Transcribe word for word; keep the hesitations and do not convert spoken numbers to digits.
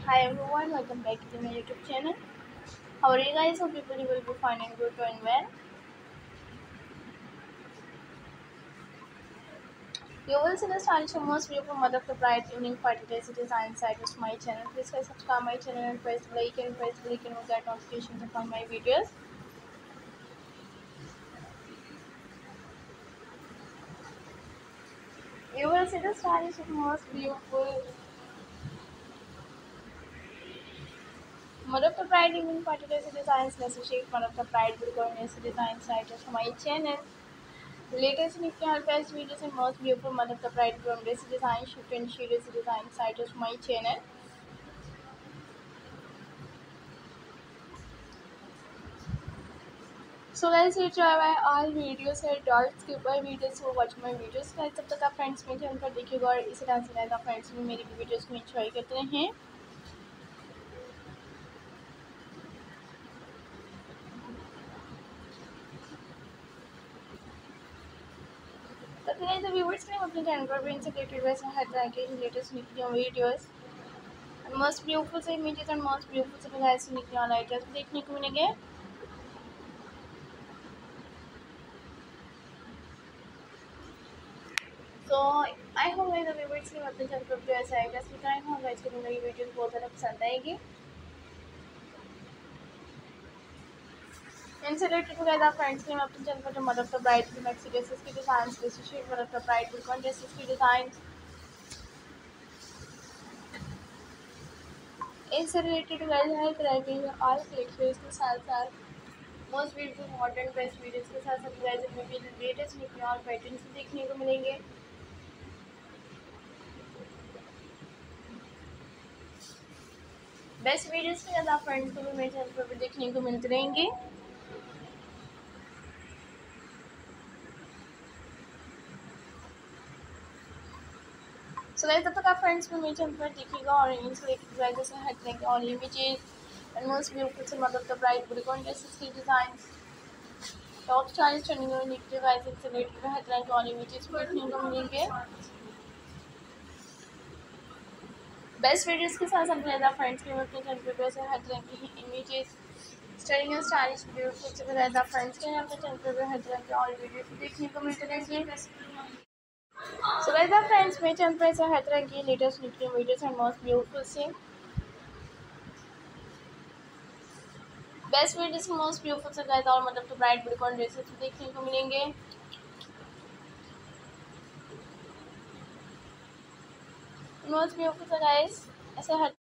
Hi everyone, welcome back to my YouTube channel. How are you guys? Hope people you will be fine and good and well. You will see the stylish and most beautiful mother of the bride evening party dress design site of my channel. Please guys subscribe my channel and press the like and press the like and will get notifications upon my videos. You will see the stylish and most beautiful mother of the bride evening party dress designs necessary one of the bride will go in design site of my channel. Latest and best videos and most beautiful mother of the bride groom dress design shoot and she design site of my channel. So guys, you try my all videos है dot skip my videos for watch my videos guys तब तक आप friends में channel पर देखिएगा और इसी तरह से guys आप फ्रेंड्स में मेरी वीडियोस को एंजॉय करते रहें. तो guys the viewers ने अपने चैनल पर भी इनसे रिलेटेड वैसे हर तरह के लेटेस्ट निकली वीडियोस and most beautiful से images and most beautiful से guys निकले ऑन आइडियाज देखने को मिलेंगे. So I hope guys the viewers ने अपने चैनल पर भी ऐसे आइडियाज बताए हों guys को मेरी वीडियोस बहुत ज़्यादा पसंद आएगी. इनसे रिलेटेड guys आप फ्रेंड्स के अपने चैनल पर जो मदर ऑफ द ब्राइड की मैक्सी ड्रेसेस की design specific mother of the bride बिल्कुल ड्रेसेस की डिज़ाइन इनसे रिलेटेड guys हर तरह के ऑल कलेक्शंस के साथ साथ most beautiful modern best videos के साथ साथ guys इसमें भी लेटेस्ट निकले और पैटर्न्स देखने को मिलेंगे. बेस्ट वीडियोस के साथ आप फ्रेंड्स को भी मेरे चैनल पर भी देखने को मिलते रहेंगे. सो गाइस तब तक आप फ्रेंड्स में मेरे चैनल पर देखिएगा और इनसे रिलेटेड गाइस जैसे हर तरह के all images and most beautiful से मदर ऑफ द ब्राइड बिल्कुल ड्रेसेस की डिज़ाइंस टॉप स्टाइलिश ट्रेंडिंग और निकले गाइस इनसे रिलेटेड हर तरह के ऑल इमेजेस देखने को मिलेंगे. बेस्ट वीडियोस के साथ साथ ज़्यादा फ्रेंड्स के अपने चैनल पर वैसे हर तरह की इमेजेस स्टाइलिंग और स्टाइलिश ब्यूटीफुल से ज़्यादा फ्रेंड्स के अपने चैनल पर हर तरह के ऑल वीडियोस देखने को मिलते रहेंगे. सो गाइस आप फ्रेंड्स मेरे चैनल पर ऐसे हर तरह की लेटेस्ट निकली वीडियोस एंड मोस्ट ब्यूटीफुल से बेस्ट वीडियोस मोस्ट ब्यूटीफुल से गाइस और मतलब तो ब्राइड बिल्कुल ड्रेसेस देखने को मिलेंगे. मोस्ट ब्यूटीफुल से गाइस ऐसे हर